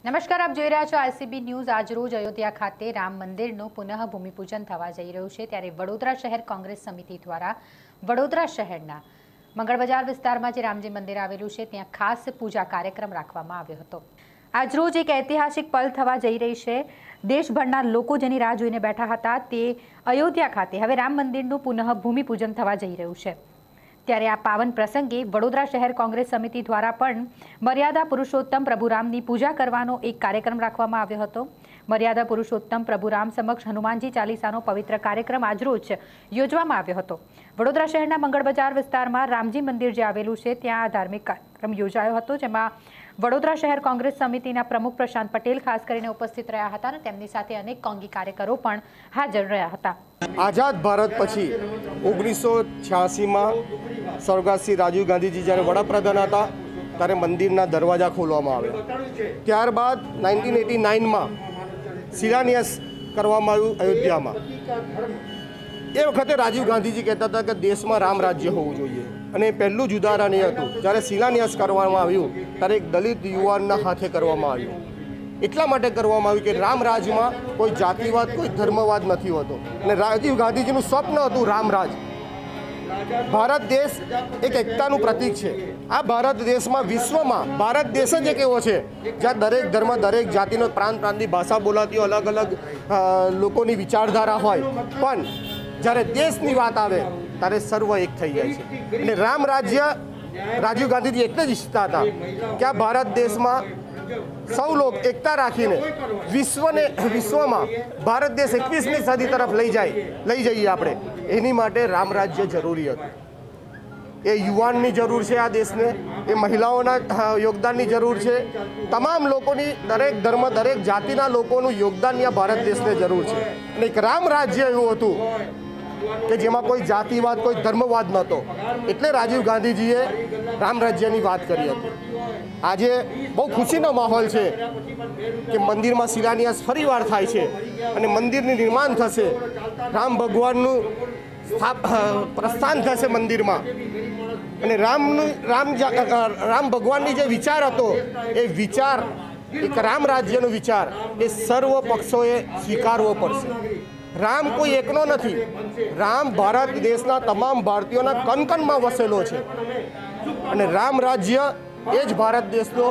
નમસ્કાર, આપ જોઈ રહ્યા છો આઈસીબી ન્યૂઝ। આજરોજ અયોધ્યા ખાતે રામ મંદિરનું પુનઃ ભૂમિપૂજન થવા જઈ રહ્યું છે, ત્યારે વડોદરા શહેર કોંગ્રેસ સમિતિ દ્વારા વડોદરા શહેરના મંગળ બજાર વિસ્તારમાં જે રામજી મંદિર આવેલું છે ત્યાં ખાસ પૂજા કાર્યક્રમ રાખવામાં આવ્યો હતો। આજરોજ એક ઐતિહાસિક પલ થવા જઈ રહી છે। દેશભરના લોકો જેની રાહ જોઈને બેઠા હતા તે અયોધ્યા ખાતે હવે રામ મંદિરનું પુનઃ ભૂમિપૂજન થવા જઈ રહ્યું છે। ત્યારે આ પાવન પ્રસંગે વડોદરા શહેર કોંગ્રેસ સમિતિ દ્વારા પણ મર્યાદા પુરુષોત્તમ પ્રભુરામની પૂજા કરવાનો એક કાર્યક્રમ રાખવામાં આવ્યો હતો। મર્યાદા પુરુષોત્તમ પ્રભુરામ સમક્ષ હનુમાનજી ચાલીસાનો પવિત્ર કાર્યક્રમ આજરોજ યોજવામાં આવ્યો હતો। વડોદરા શહેરના મંગળ બજાર વિસ્તારમાં રામજી મંદિર જે આવેલું છે ત્યાં ધાર્મિક કાર્યક્રમ યોજાયો હતો, જેમાં વડોદરા શહેર કોંગ્રેસ સમિતિના પ્રમુખ પ્રશાંત પટેલ ખાસ કરીને ઉપસ્થિત રહ્યા હતા અને તેમની સાથે અનેક કોંગી કાર્યકરો પણ હાજર રહ્યા હતા। આઝાદ ભારત પછી 1986માં સ્વર્ગસ્થ રાજીવ ગાંધીજી જ્યારે વડાપ્રધાન હતા ત્યારે મંદિરના દરવાજા ખોલવામાં આવ્યા। ત્યારબાદ 1989માં શિલાન્યાસ કરવામાં આવ્યું અયોધ્યામાં। એ વખતે રાજીવ ગાંધીજી કહેતા હતા કે દેશમાં રામ રાજ્ય હોવું જોઈએ, અને પહેલું જ ઉદાહરણ એ હતું જ્યારે શિલાન્યાસ કરવામાં આવ્યું ત્યારે એક દલિત યુવાનના હાથે કરવામાં આવ્યું। એટલા માટે કરવામાં આવ્યું કે રામ રાજમાં કોઈ જાતિવાદ કોઈ ધર્મવાદ નથી હોતો, અને રાજીવ ગાંધીજીનું સ્વપ્ન હતું રામરાજ। ભારત દેશ એક એકતાનું પ્રતીક છે। આ ભારત દેશમાં વિશ્વમાં ભારત દેશ જ એક એવો છે જ્યાં દરેક ધર્મ દરેક જાતિનો પ્રાંતની ભાષા બોલાતી હોય, અલગ અલગ લોકોની વિચારધારા હોય, પણ જ્યારે દેશની વાત આવે ત્યારે સર્વ એક થઈ જાય છે। અને રામ રાજ્ય રાજીવ ગાંધીજી એટલે જ ઈચ્છતા હતા કે આ ભારત દેશમાં સૌ લોક એકતા રાખીને વિશ્વમાં ભારત દેશ 21મી સદી તરફ લઈ જઈએ આપણે, એની માટે રામ રાજ્ય જરૂરી હતું। એ યુવાનની જરૂર છે આ દેશને, એ મહિલાઓના યોગદાનની જરૂર છે, તમામ લોકોની દરેક ધર્મ દરેક જાતિના લોકોનું યોગદાનની આ ભારત દેશને જરૂર છે। અને એક રામ રાજ્ય એવું હતું કે જેમાં કોઈ જાતિવાદ કોઈ ધર્મવાદ નહોતો, એટલે રાજીવ ગાંધીજીએ રામ રાજ્યની વાત કરી હતી। આજે બહુ ખુશીનો માહોલ છે કે મંદિરમાં શિલાન્યાસ ફરીવાર થાય છે અને મંદિરનું નિર્માણ થશે, રામ ભગવાનનું પ્રસ્થાન થશે મંદિરમાં, અને રામ ભગવાનની જે વિચાર હતો એ વિચાર એક રામ રાજ્યનો વિચાર એ સર્વ પક્ષોએ સ્વીકારવો પડશે। રામ કોઈ એકનો નથી, રામ ભારત દેશના તમામ ભારતીયોના કણકણમાં વસેલો છે, અને રામ રાજ્ય એ જ ભારત દેશનો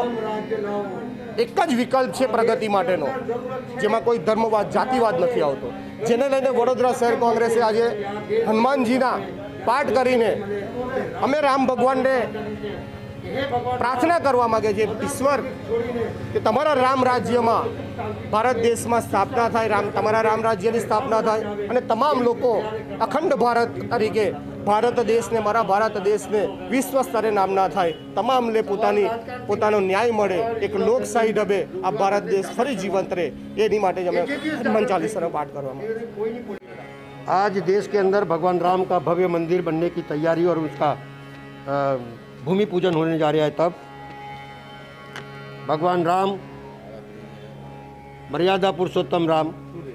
એક જ વિકલ્પ છે પ્રગતિ માટેનો, જેમાં કોઈ ધર્મવાદ જાતિવાદ નથી આવતો। જેને લઈને વડોદરા શહેર કોંગ્રેસે આજે હનુમાનજીના પાઠ કરીને અમે રામ ભગવાનને પ્રાર્થના કરવા માગે છે, ઈશ્વર કે તમારા રામ રાજ્યમાં ભારત દેશમાં સ્થાપના થાય, તમારા રામ રાજ્યની સ્થાપના થાય, અને તમામ લોકો અખંડ ભારત તરીકે ભારત દેશને મારા ભારત દેશને વિશ્વ સ્તરે નામના થાય, તમામને પોતાનો ન્યાય મળે, એક લોકશાહી ઢબે આ ભારત દેશ ફરી જીવંત રહે, એની માટે જ અમે હનુમાન ચાલીસાનો પાઠ કરવામાં। आज देश के अंदर भगवान राम का भव्य मंदिर बनने की तैयारी और उसका भूमि पूजन होने जा रहा है, तब भगवान राम मर्यादा पुरुषोत्तम राम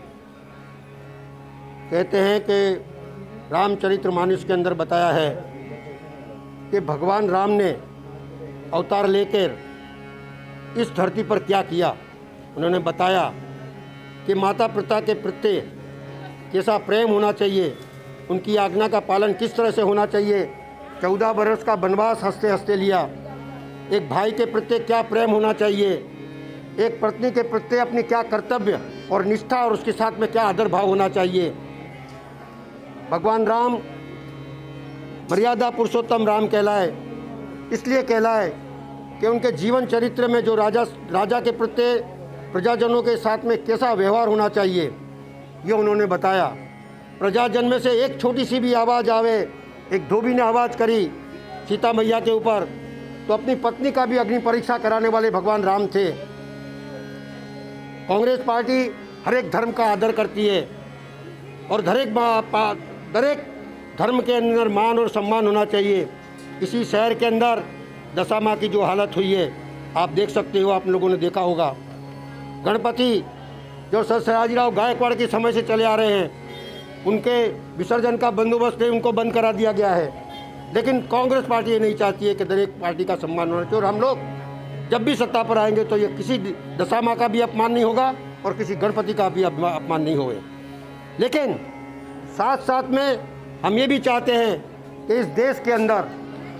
कहते हैं कि रामचरित्र मानस के अंदर बताया है कि भगवान राम ने अवतार लेकर इस धरती पर क्या किया। उन्होंने बताया कि माता पिता के प्रति कैसा प्रेम होना चाहिए, उनकी आज्ञा का पालन किस तरह से होना चाहिए। 14 बरस का वनवास हंसते हंसते लिया। एक भाई के प्रति क्या प्रेम होना चाहिए, एक पत्नी के प्रति अपनी क्या कर्तव्य और निष्ठा और उसके साथ में क्या आदर भाव होना चाहिए। भगवान राम मर्यादा पुरुषोत्तम राम कहलाए, इसलिए कहलाए कि उनके जीवन चरित्र में जो राजा के प्रति प्रजाजनों के साथ में कैसा व्यवहार होना चाहिए ये उन्होंने बताया। प्रजाजन में से एक छोटी सी भी आवाज़ आवे, एक धोबी ने आवाज़ करी सीता मैया के ऊपर, तो अपनी पत्नी का भी अग्नि परीक्षा कराने वाले भगवान राम थे। कांग्रेस पार्टी हर एक धर्म का आदर करती है और दरेक धर्म के अंदर मान और सम्मान होना चाहिए। इसी शहर के अंदर दशा माँ की जो हालत हुई है आप देख सकते हो, आप लोगों ने देखा होगा। गणपति जो सर सयाजीराव गायकवाड़ के समय से चले आ रहे हैं, उनके विसर्जन का बंदोबस्त है, उनको बंद करा दिया गया है। लेकिन कांग्रेस पार्टी ये नहीं चाहती है कि दरेक पार्टी का सम्मान होना चाहिए। और हम लोग जब भी सत्ता पर आएंगे तो ये किसी दशा माँ का भी अपमान नहीं होगा और किसी गणपति का भी अपमान नहीं होगा। लेकिन साथ साथ में हम ये भी चाहते हैं कि इस देश के अंदर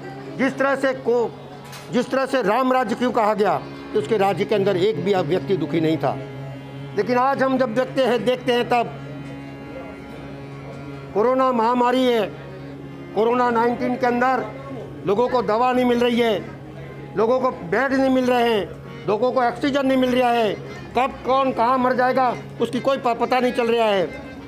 जिस तरह से राम राज्य क्यों कहा गया, तो उसके राज्य के अंदर एक भी व्यक्ति दुखी नहीं था। लेकिन आज हम जब देखते हैं तब कोरोना महामारी है, कोरोना 19 के अंदर लोगों को दवा नहीं मिल रही है, लोगों को बेड नहीं मिल रहे हैं, लोगों को ऑक्सीजन नहीं मिल रहा है, कब कौन कहाँ मर जाएगा उसकी कोई पता नहीं चल रहा है।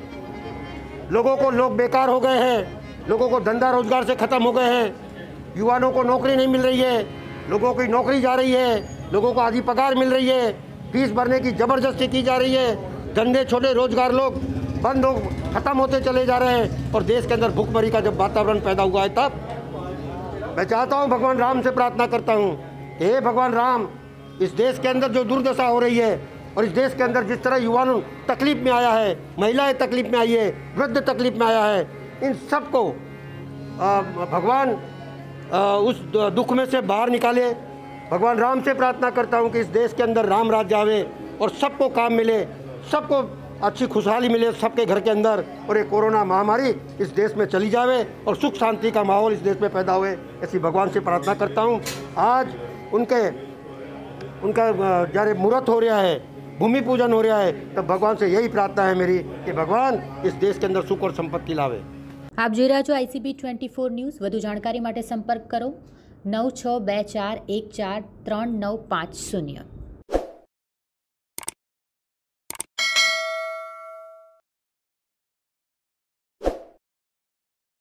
लोग बेकार हो गए हैं, लोगों को धंधा रोजगार से ख़त्म हो गए हैं, युवाओं को नौकरी नहीं मिल रही है, लोगों की नौकरी जा रही है, लोगों को आधी पगार मिल रही है, फीस भरने की ज़बरदस्ती की जा रही है, धंधे छोटे रोजगार लोग बंद हो ख़त्म होते चले जा रहे हैं और देश के अंदर भूखमरी का जब वातावरण पैदा हुआ है तब मैं चाहता हूँ, भगवान राम से प्रार्थना करता हूँ कि हे भगवान राम, इस देश के अंदर जो दुर्दशा हो रही है और इस देश के अंदर जिस तरह युवाओं तकलीफ में आया है, महिलाएं तकलीफ में आई है, वृद्ध तकलीफ में आया है, इन सब को भगवान उस दुख में से बाहर निकाले। भगवान राम से प्रार्थना करता हूँ कि इस देश के अंदर राम राज्य आवे और सबको काम मिले, सबको अच्छी खुशहाली मिले सबके घर के अंदर, और ये कोरोना महामारी इस देश में चली जावे और सुख शांति का माहौल इस देश में पैदा हुए, ऐसी भगवान से प्रार्थना करता हूँ। आज उनका जब मुहूर्त हो रहा है, भूमि पूजन हो रहा है, तब भगवान से यही प्रार्थना है मेरी कि भगवान इस देश के अंदर सुख और संपत्ति लावे। आप જોઈ રહ્યા છો ICB 24 ન્યૂઝ। વધુ જાણકારી માટે સંપર્ક કરો 9624143950।